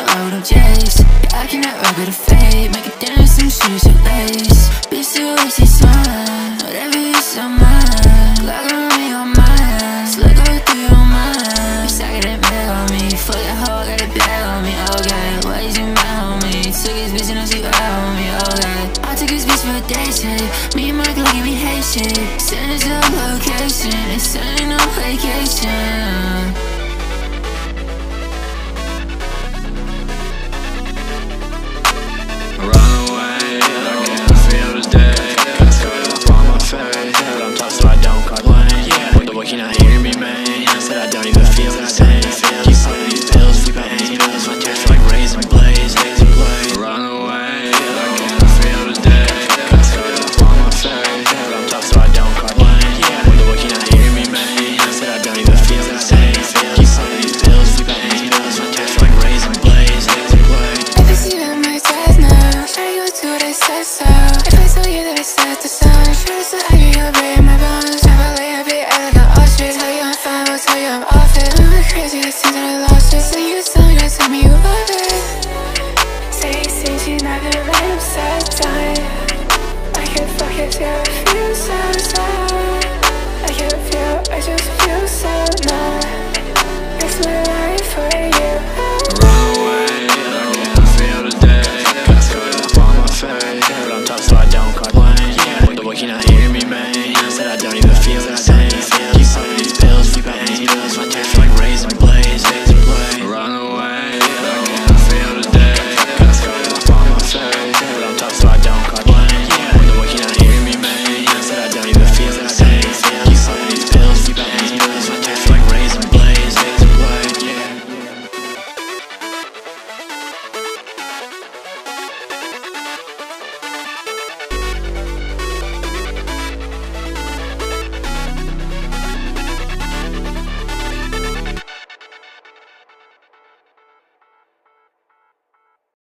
lie with no J's. Yeah, I cannot rock with a fade. Make it dance and shoes your lace. Bitch, still waste your time. Whatever you say, mine. Glock on me, on mine. Slick go through your mind. Bitch, I got that bag on me. Fuck that hoe, got that bag on me. Okay, why is you mad on me? Took his bitch and now she bad on me. Okay, I took his bitch for a day trip. Me and Michael give me hate shit. Send us a location. It's ain't no vacation.